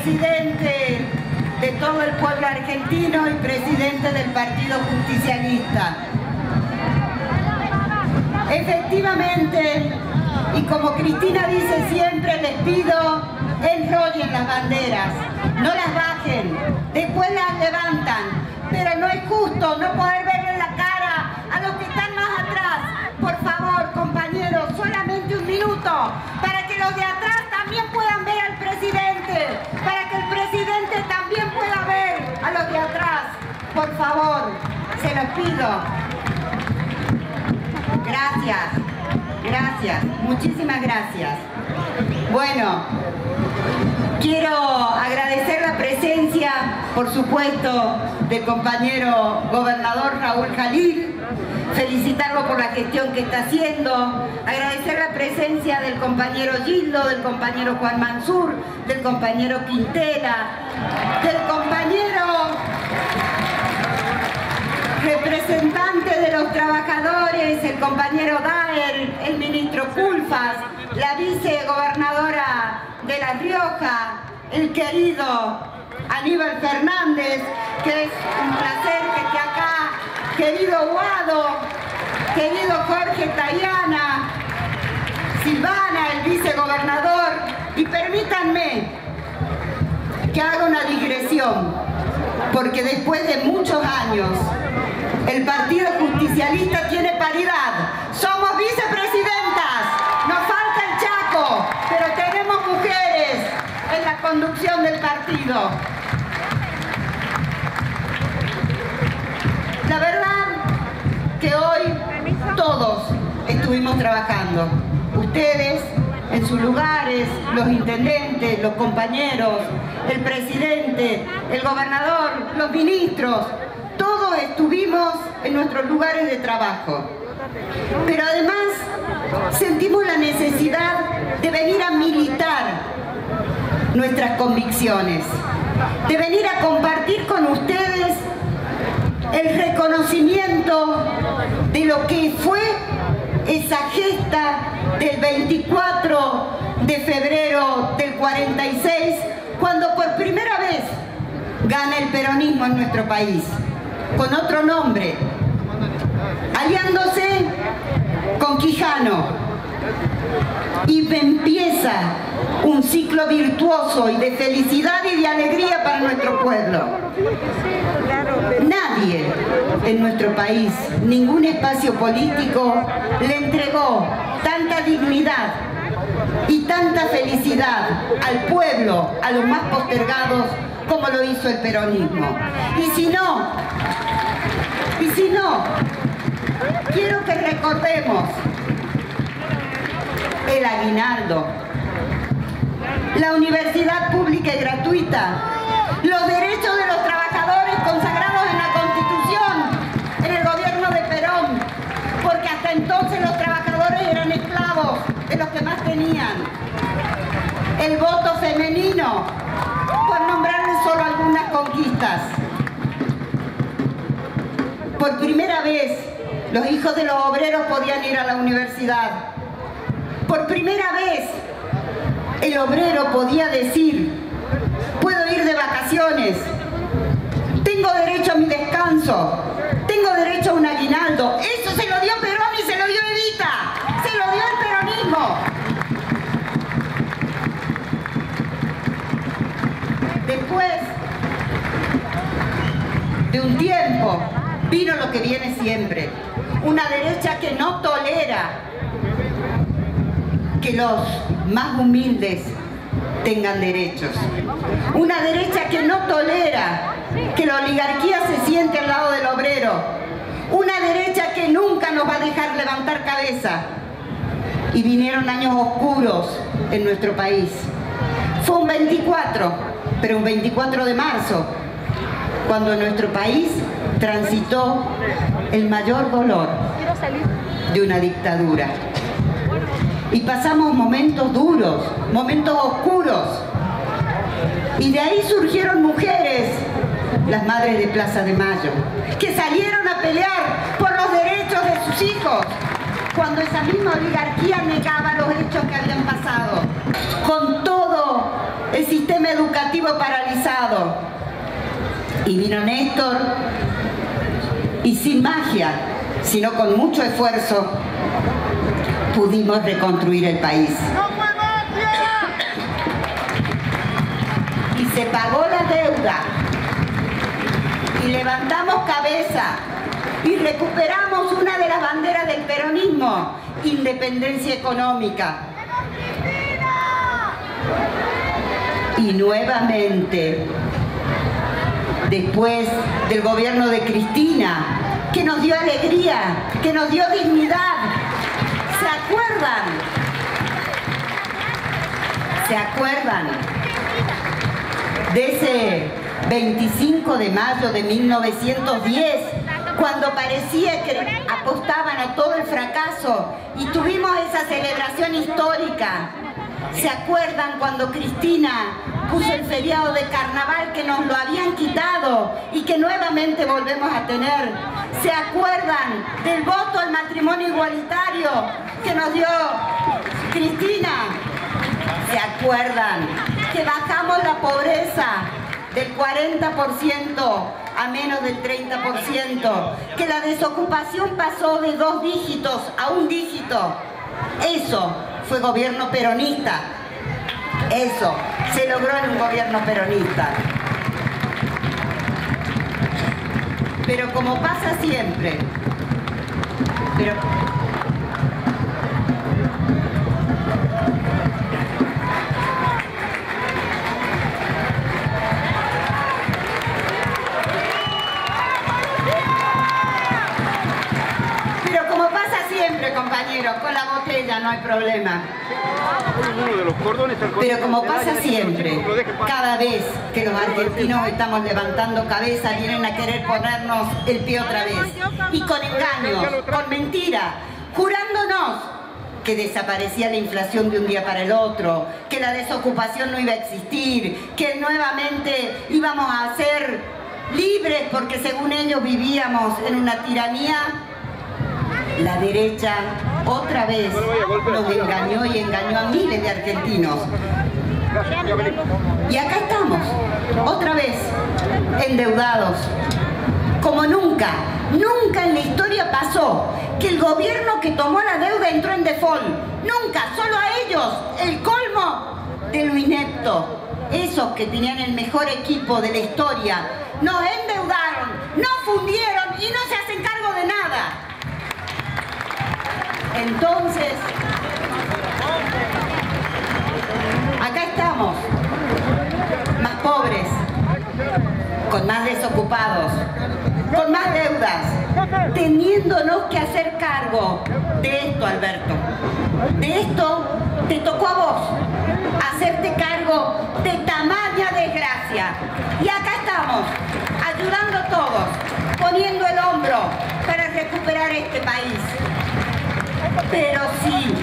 presidente de todo el pueblo argentino y presidente del Partido Justicialista. Efectivamente, y como Cristina dice siempre, les pido, enrollen las banderas, no las bajen, después las levantan, pero no es justo no poder verle la cara a los que están más atrás. Por favor, compañeros, solamente un minuto, para que los de atrás también puedan ver al presidente, para que el presidente también pueda ver a los de atrás. Por favor, se los pido. Gracias, gracias, muchísimas gracias. Bueno, quiero agradecer la presencia, por supuesto, del compañero gobernador Raúl Jalil, felicitarlo por la gestión que está haciendo, agradecer la presencia del compañero Gildo, del compañero Juan Mansur, del compañero Quintela, del compañero representante de los trabajadores, el compañero Daer, el ministro Culfas, la vicegobernadora de La Rioja, el querido Aníbal Fernández, que es un placer que esté acá, querido Guado, querido Jorge Tayana, Silvana, el vicegobernador, y permítanme que haga una digresión, porque después de muchos años el Partido Justicialista tiene paridad. Somos vicepresidentas, nos falta el Chaco, pero tenemos mujeres en la conducción del partido. La verdad que hoy todos estuvimos trabajando. Ustedes en sus lugares, los intendentes, los compañeros, el presidente, el gobernador, los ministros, todos estuvimos en nuestros lugares de trabajo. Pero además sentimos la necesidad de venir a militar nuestras convicciones, de venir a compartir con ustedes el reconocimiento de lo que fue esa gesta del 24 de febrero del 46, cuando por primera vez gana el peronismo en nuestro país, con otro nombre, aliándose con Quijano, y empieza un ciclo virtuoso y de felicidad y de alegría para nuestro pueblo. Nadie en nuestro país, ningún espacio político le entregó tanta dignidad y tanta felicidad al pueblo, a los más postergados, como lo hizo el peronismo. Y si no, quiero que recordemos el aguinaldo, la universidad pública y gratuita, los derechos de los trabajadores consagrados en la Constitución, en el gobierno de Perón, porque hasta entonces los trabajadores eran esclavos de los que más tenían, el voto femenino, por nombrarles solo algunas conquistas. Por primera vez, los hijos de los obreros podían ir a la universidad. Por primera vez, el obrero podía decir: puedo ir de vacaciones, tengo derecho a mi descanso, tengo derecho a un aguinaldo. Eso se lo dio Perón y se lo dio Evita, se lo dio el peronismo. Después de un tiempo, vino lo que viene siempre, una derecha que no tolera que los más humildes tengan derechos. Una derecha que no tolera que la oligarquía se siente al lado del obrero. Una derecha que nunca nos va a dejar levantar cabeza. Y vinieron años oscuros en nuestro país. Fue un 24, pero un 24 de marzo, cuando nuestro país transitó el mayor dolor de una dictadura. Y pasamos momentos duros, momentos oscuros. Y de ahí surgieron mujeres, las madres de Plaza de Mayo, que salieron a pelear por los derechos de sus hijos, cuando esa misma oligarquía negaba los hechos que habían pasado. Con todo el sistema educativo legislativo paralizado. Y vino Néstor y sin magia, sino con mucho esfuerzo, pudimos reconstruir el país. Y se pagó la deuda. Y levantamos cabeza. Y recuperamos una de las banderas del peronismo, independencia económica. Y nuevamente, después del gobierno de Cristina, que nos dio alegría, que nos dio dignidad, ¿se acuerdan? ¿Se acuerdan de ese 25 de mayo de 1910, cuando parecía que apostaban a todo el fracaso y tuvimos esa celebración histórica? ¿Se acuerdan cuando Cristina puso el feriado de carnaval que nos lo habían quitado y que nuevamente volvemos a tener? ¿Se acuerdan del voto al matrimonio igualitario que nos dio Cristina? ¿Se acuerdan que bajamos la pobreza del 40% a menos del 30%? Que la desocupación pasó de 2 dígitos a 1 dígito. Eso fue gobierno peronista. Eso se logró en un gobierno peronista. Pero como pasa siempre, compañeros, con la botella no hay problema. Pero como pasa siempre, cada vez que los argentinos estamos levantando cabeza, vienen a querer ponernos el pie otra vez. Y con engaños, con mentira, jurándonos que desaparecía la inflación de un día para el otro, que la desocupación no iba a existir, que nuevamente íbamos a ser libres porque según ellos vivíamos en una tiranía. La derecha otra vez nos engañó y engañó a miles de argentinos. Y acá estamos, otra vez, endeudados. Como nunca, nunca en la historia pasó que el gobierno que tomó la deuda entró en default. Nunca, solo a ellos, el colmo de lo inepto. Esos que tenían el mejor equipo de la historia, nos endeudaron, nos fundieron y no se hacen cargo de nada. Entonces, acá estamos, más pobres, con más desocupados, con más deudas, teniéndonos que hacer cargo de esto, Alberto. De esto te tocó a vos, hacerte cargo de tamaña desgracia. Y acá estamos, ayudando a todos, poniendo el hombro para recuperar este país. Pero sí,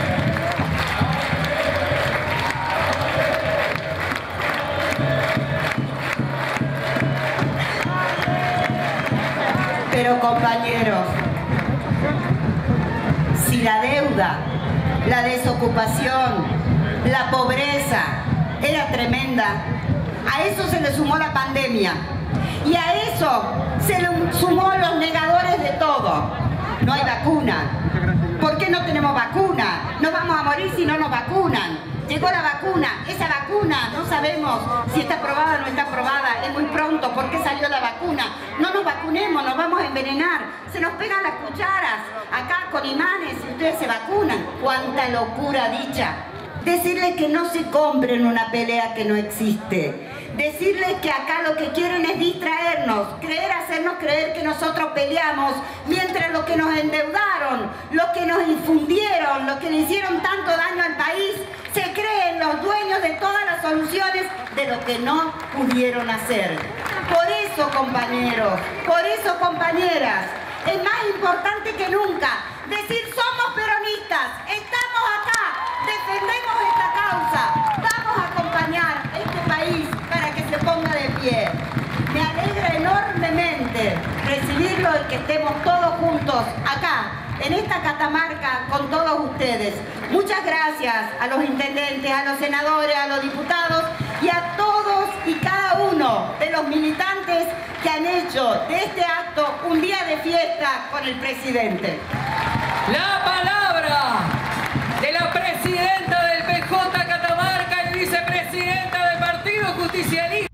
pero compañeros, si la deuda, la desocupación, la pobreza era tremenda, a eso se le sumó la pandemia y a eso se le sumó los negadores de todo. No hay vacuna. ¿Por qué no tenemos vacuna? Nos vamos a morir si no nos vacunan. Llegó la vacuna. Esa vacuna no sabemos si está aprobada o no está aprobada. Es muy pronto. ¿Por qué salió la vacuna? No nos vacunemos, nos vamos a envenenar. Se nos pegan las cucharas acá con imanes y ustedes se vacunan. ¡Cuánta locura dicha! Decirles que no se compren una pelea que no existe. Decirles que acá lo que quieren es distraernos, hacernos creer que nosotros peleamos, mientras los que nos endeudaron, los que nos infundieron, los que le hicieron tanto daño al país, se creen los dueños de todas las soluciones de lo que no pudieron hacer. Por eso, compañeros, por eso, compañeras, es más importante que nunca decir somos peronistas, estamos acá, defendemos esta causa, vamos a acompañar este país para que se ponga de pie. Me alegra enormemente recibirlo y que estemos todos juntos acá, en esta Catamarca, con todos ustedes. Muchas gracias a los intendentes, a los senadores, a los diputados y a todos los militantes que han hecho de este acto un día de fiesta con el presidente. La palabra de la presidenta del PJ Catamarca y vicepresidenta del Partido Justicialista.